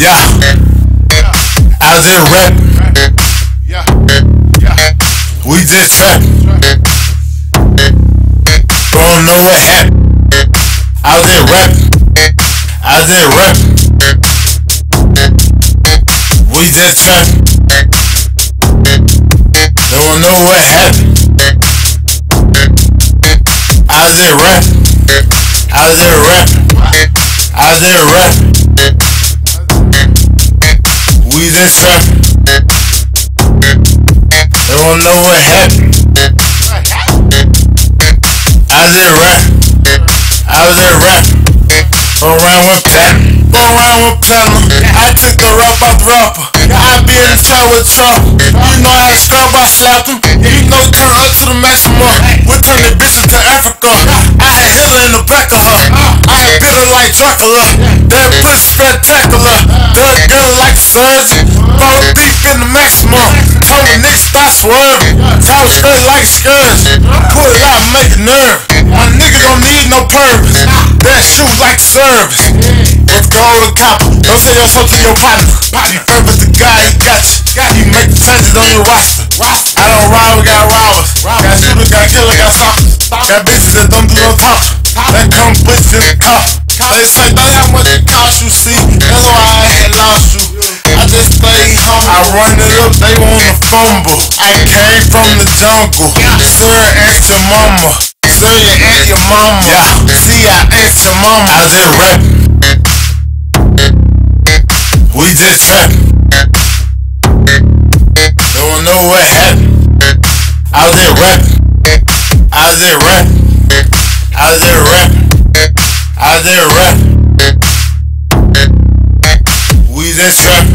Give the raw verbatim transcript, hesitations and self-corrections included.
Yeah, out there rapping. We just trapping. Don't know what happened. Out there rapping. Out there rapping. We just trapping. Don't know what happened. Out there rapping. Out there rapping. Out there rapping. We just trapping. Don't know what happened. Out there rapping. Out there rapping. Around with platinum. Around with platinum. I took the rap off the rapper. I be in the town with trouble. You know how to scrub, I slapped him. You know turn up to the maximum. We turn the bitches to Africa. I had hit her in the back of her. I had bit her like Dracula. That pussy spectacular. That girl like a surgeon. Fall deep in the maximum. Told the niggas stop swerving. Talk straight like a scourge. Pull it out and make it nerve. My nigga don't need no purpose. That shoot like service. Let's go to copper. Don't say your soul to your partner. He purpose the guy, he got you. He make the changes on your roster. I don't ride, we got robbers. Got shooters, got killers, got stalkers. Got bitches that don't do no talk. That come bitches in the car. They say that's how much it cost you, see. That's why I had lost you. I just stay home. I run it up, they wanna fumble. I came from the jungle. Sir, ask your mama. Sir, you ain't your mama. Yeah. See, I ain't your mama. I just rapping. We just trapping. Don't know what happened. Out there rapping. Out there rapping. Out there rapping. Out there rapping. We just trapping.